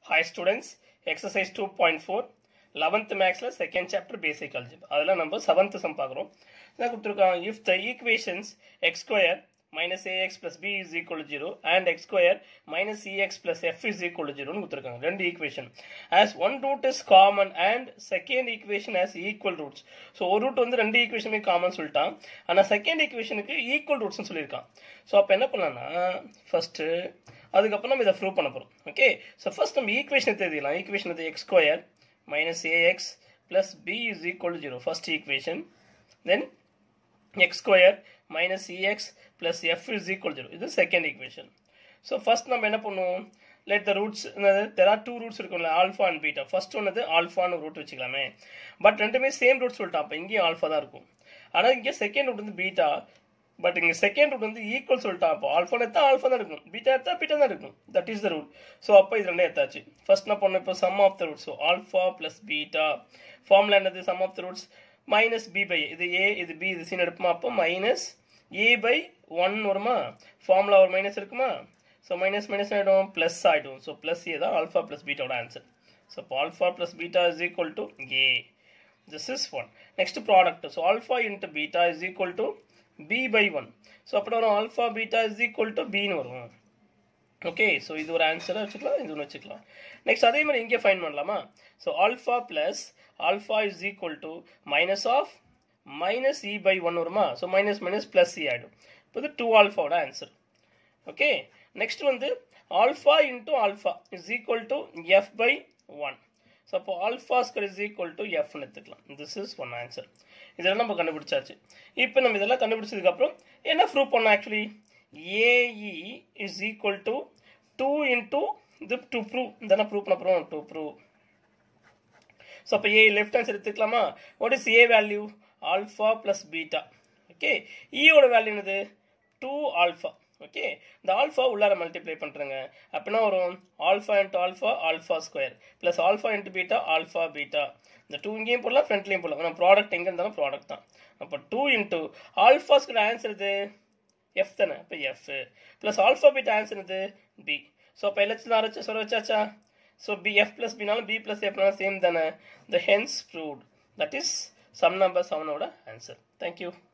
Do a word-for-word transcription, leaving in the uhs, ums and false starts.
Hi students, exercise two point four, eleventh maths la second chapter basic algebra. அதல நம்ம seventh sum பார்க்கிறோம். என்ன கொடுத்திருக்காங்க? If the equations x square minus ax plus b is equal to zero and x square minus cx plus f is equal to zero னு கொடுத்திருக்காங்க. ரெண்டு equation. As one root is common and second equation has equal roots. So ஒரு root வந்து ரெண்டு equationமே common சொல்லிட்டான். ஆனா second equationக்கு equal roots னு சொல்லிருக்கான். So அப்ப என்ன பண்ணலாம்னா first அதுக்கப்புறம் நம்ம இதை ப்ரூவ் பண்ண போறோம். ஓகே, ஸோ ஃபர்ஸ்ட் நம்ம ஈக்குவேஷன் எழுதிடலாம். ஈக்குவேஷன் வந்து x square minus a x plus b is equal to zero first equation. Then x square minus e x plus f is equal zero, இது செகண்ட் ஈக்குவேஷன். ஸோ ஃபர்ஸ்ட் நம்ம என்ன பண்ணுவோம், let the roots there are two roots இருக்கும்ல, alpha and beta. First ஒன்று ஆல்ஃபான்னு root வச்சுக்கலாமே, but ரெண்டுமே same root சொல்லிட்டா, அப்போ இங்கேயும் ஆல்ஃபா தான் இருக்கும். ஆனால் இங்கே செகண்ட் ரூட் வந்து பீட்டா, பட் இங்கே செகண்ட் ரூட் வந்து ஈக்குவல் சொல்லிட்டா, அப்போ ஆல்ஃபா எடுத்தா ஆல்ஃபா தான் இருக்கும், பீட்டா எடுத்தா பீட்டா தான் இருக்கும். That is the rule. So அப்போ இது ரெண்டே எடுத்தாச்சு. ஃபர்ஸ்ட் நான் பண்ண இப்போ sum of the root. So alpha plus beta formula என்னது, sum of the roots minus b by, இது ஏ இது பி இது சின்னு எடுப்போமா, அப்போ மைனஸ் ஏ பை ஒன் வருமா, ஃபார்முலா ஒரு மைனஸ் இருக்குமா. ஸோ மைனஸ் மைனஸ் ஆகிடும், ப்ளஸ் ஆகிடும். ஸோ ப்ளஸ் ஏ தான் ஆல்ஃபா ப்ளஸ் பீட்டாவோட ஆன்சர். ஸோ இப்போ alpha plus beta is equal to a. This is one. Next product. So alpha into beta is equal to b by one. So அப்படி வரும் alpha beta is equal to பின்னு வரும். Okay, so இது ஒரு ஆன்சராக வச்சுக்கலாம், இது ஒன்று வச்சுக்கலாம். நெக்ஸ்ட் அதே மாதிரி இங்கே ஃபைன் பண்ணலாமா. So alpha plus alpha is equal to minus of minus e by one வருமா. So minus minus plus e ஆகிடும். இப்போ இது டூ ஆல்ஃபாவோட ஆன்சர். ஓகே, நெக்ஸ்ட் வந்து alpha into alpha is equal to f by one. So அப்போ alpha square is equal to எஃப்னு எடுத்துக்கலாம். This is one answer. இதெல்லாம் நம்ம கண்டுபிடிச்சாச்சு. இப்போ நம்ம இதெல்லாம் கண்டுபிடிச்சதுக்கப்புறம் என்ன ப்ரூவ் பண்ணோம், actually a e is equal to two into இது டு ப்ரூவ் தானே ப்ரூவ் பண்ண போகிறோம், டு ப்ரூவ். ஸோ அப்போ ஏ லெஃப்ட் ஹேண்ட் சைடு எடுத்துக்கலாமா. What is a value, alpha plus beta. Okay, ஈயோட வேல்யூ என்னது, டூ ஆல்ஃபா. ஓகே, இந்த ஆல்ஃபா உள்ளார மல்டிப்ளை பண்ணுறேங்க. அப்படின்னா வரும் alpha into alpha alpha square plus alpha into beta alpha beta. இந்த டூ இங்கேயும் போடலாம், ஃப்ரண்ட்லேயும் போடலாம். நம்ம ப்ராடக்ட் எங்கே இருந்தாலும் ப்ராடக்ட் தான். அப்போ two into alpha square answer இது எஃப் தானே, இப்போ f plus alpha beta answer இது பி. ஸோ அப்போ எல்லாச்சும் ஆரம்பிச்சு சொல்ல வச்சாச்சா. ஸோ பி எஃப் ப்ளஸ் பினாலும் பி ப்ளஸ் எஃப்னாலும் சேம் தானே. The hence proved. That is sum number செவனோட ஆன்சர். தேங்க்யூ.